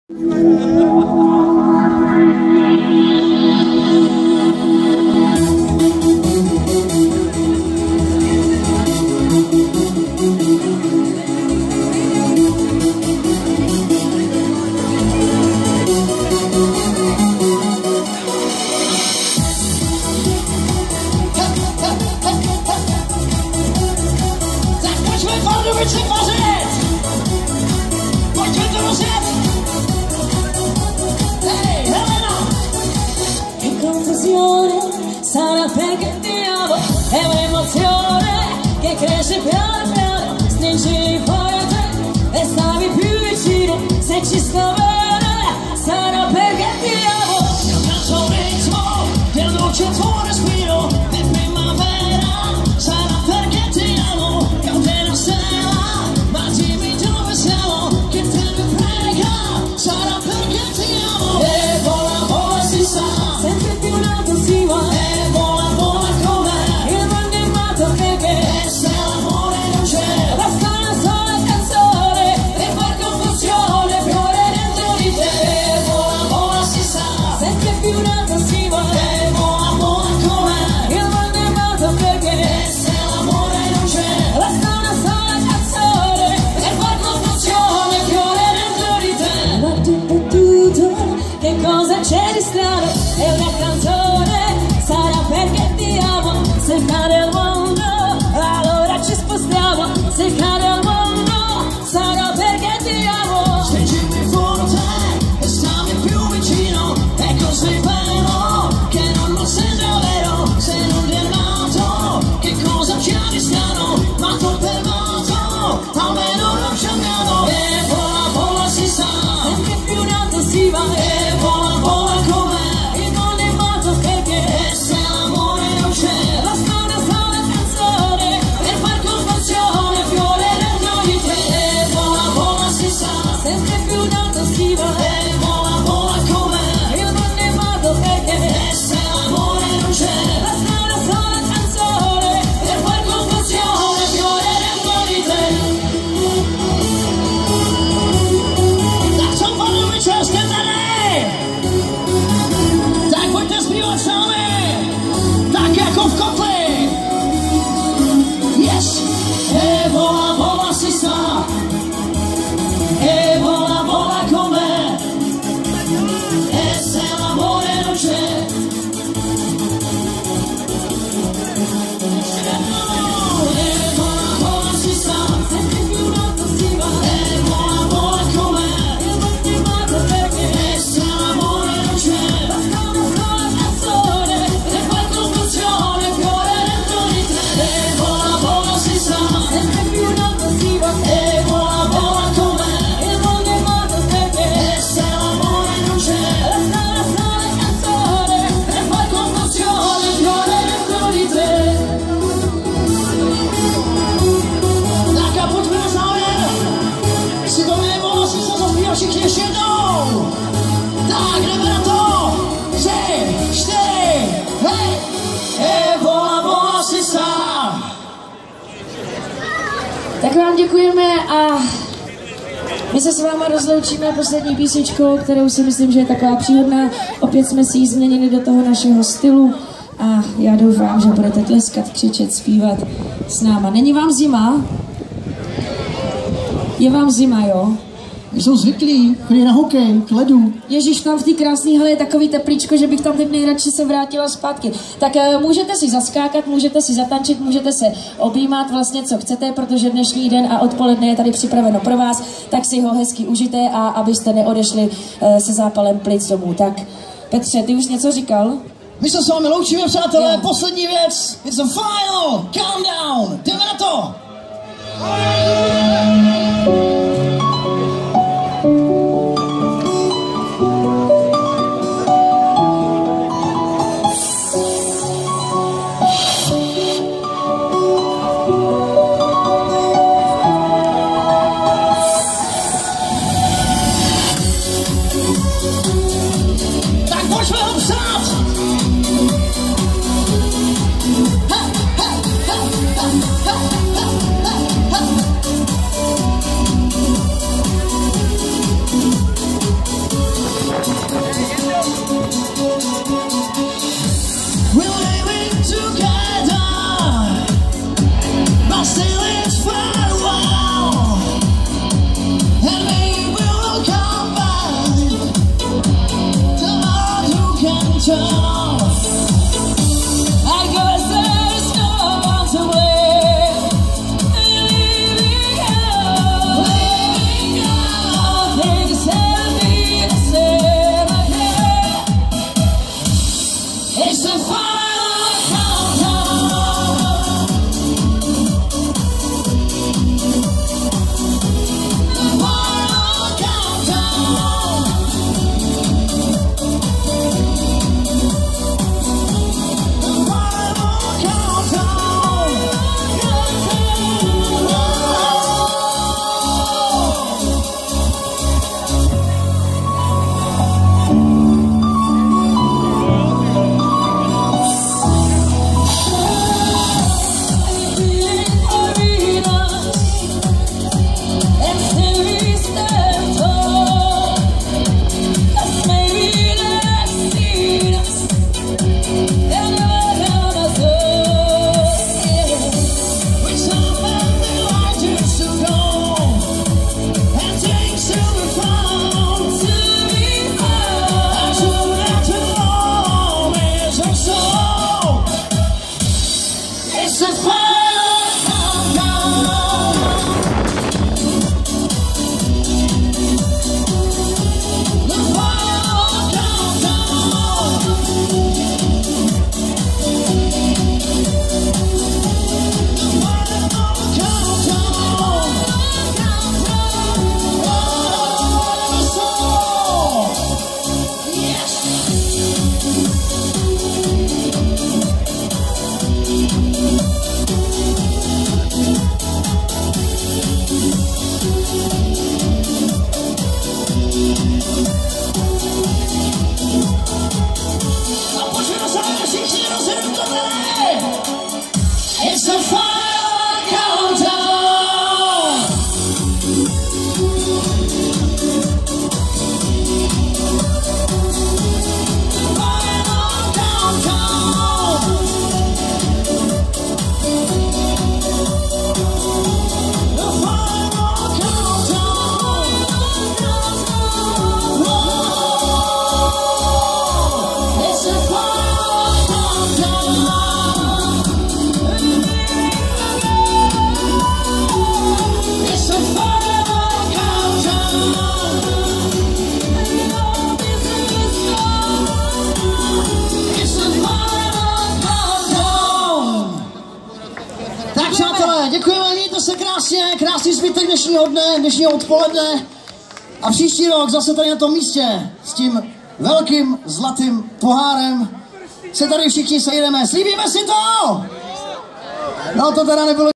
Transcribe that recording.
Sarà perché ti amo, è un'emozione che cresce piano piano, stringi forte e stavi più vicino, se ci sto bene, sarà perché ti amo. Canto un ritmo che luce il tuo respiro, è primavera, sarà perché ti amo, è una stella, ma dimmi dove siamo, che te ne frega, sarà perché ti amo. E vola, vola si sa, sempre più in alto si va. C'è di strano, è una canzone, sarà perché ti amo, se cade il mondo, allora ci spostiamo, se cade il mondo, sarà perché ti amo. Stringimi forte e stammi più vicino, è così bello che non lo sembra vero, sei un nato, che cosa c'è di strano, ma confermato, almeno lo chiamiamo. E vola, vola si sa, sempre più in alto si va, e vola. Tak vám děkujeme a my se s váma rozloučíme poslední písničkou, kterou si myslím, že je taková příhodná. Opět jsme si ji změnili do toho našeho stylu a já doufám, že budete tleskat, křičet, zpívat s náma. Není vám zima? Je vám zima, jo? Jsou zvyklí, chodí na hokej, k ledu. Ježíš, tam v té krásné hale je takový teplíčko, že bych tam teď nejradši se vrátila zpátky. Tak můžete si zaskákat, můžete si zatančit, můžete se objímat vlastně, co chcete, protože dnešní den a odpoledne je tady připraveno pro vás, tak si ho hezky užijte a abyste neodešli se zápalem plic domů. Tak Petře, ty už něco říkal? My se s vámi loučíme, přátelé, jo. Poslední věc, it's the final countdown, jdeme na to! turn off. I guess there's no one to blame. Leaving out. Things have been the same again. It's the final countdown. The final countdown. The final countdown. It's the final countdown. The final countdown. The final countdown. Oh, yes. It's the final countdown. The final countdown. The final countdown. Whoa. It's the final countdown. It's the final countdown. It's the final countdown. Tak přátelé, děkujeme, mějte se krásně, krásný zbytek dnešního dne, dnešního odpoledne. A příští rok zase tady na tom místě s tím velkým zlatým pohárem se tady všichni sejdeme. Slíbíme si to? No to teda nebylo